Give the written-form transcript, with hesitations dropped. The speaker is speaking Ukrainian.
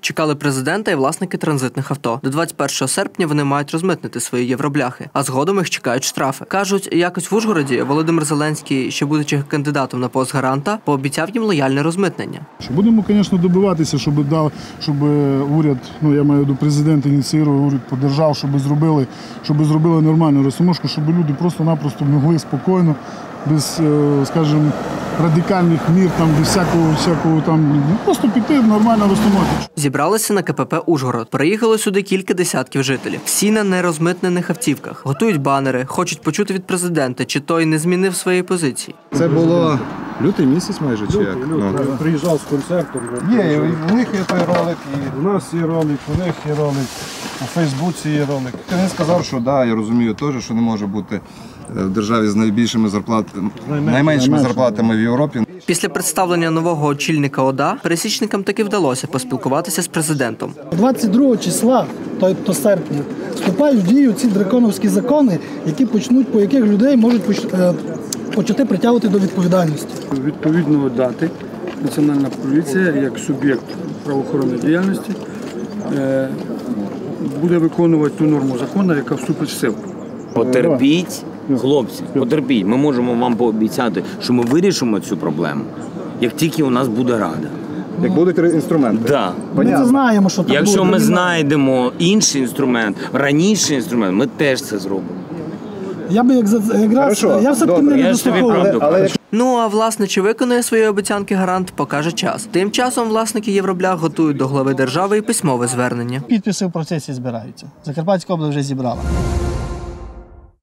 Чекали президента і власники транзитних авто. До 21 серпня вони мають розмитнити свої євробляхи, а згодом їх чекають штрафи. Кажуть, якось в Ужгороді Володимир Зеленський, ще будучи кандидатом на пост гаранта, пообіцяв їм лояльне розмитнення. Будемо, звісно, добиватися, щоб уряд, я маю до президента ініціював, уряд подержав, щоб зробили нормальну розтаможку, щоб люди просто-напросто могли спокійно, без, скажімо, радикальних мір, без всякого просто піти в нормальну розтаможку. Зібралися на КПП «Ужгород». Приїхало сюди кілька десятків жителів. Всі на нерозмитнених автівках. Готують банери, хочуть почути від президента, чи той не змінив своєї позиції. Це було лютий місяць майже, чи як? Приїжджав з концертом. Є, у них є той ролик, і у нас є ролик, у них є ролик, у Фейсбуці є ролик. Він сказав, що я розумію теж, що не може бути в державі з найменшими зарплатами в Європі. Після представлення нового очільника ОДА пересічникам таки вдалося поспілкуватися з президентом. 22 числа, тобто серпня, вступають в дію ці драконовські закони, по яких людей можуть почати притягувати до відповідальності. Відповідно дати Національна поліція як суб'єкт правоохоронної діяльності буде виконувати ту норму закону, яка вступить в силу. Потерпіть, хлопці, потерпіть. Ми можемо вам пообіцяти, що ми вирішимо цю проблему, як тільки у нас буде рада. Як будуть інструменти. Да. Ми це знаємо, що так Якщо буде. ми знайдемо інший інструмент, раніший інструмент, ми теж це зробимо. Я би якраз, я все-таки не дослуховую. Ну а власне, чи виконує свої обіцянки гарант, покаже час. Тим часом власники євроблях готують до глави держави і письмове звернення. Підписи в процесі збираються. Закарпатська область вже зібрала.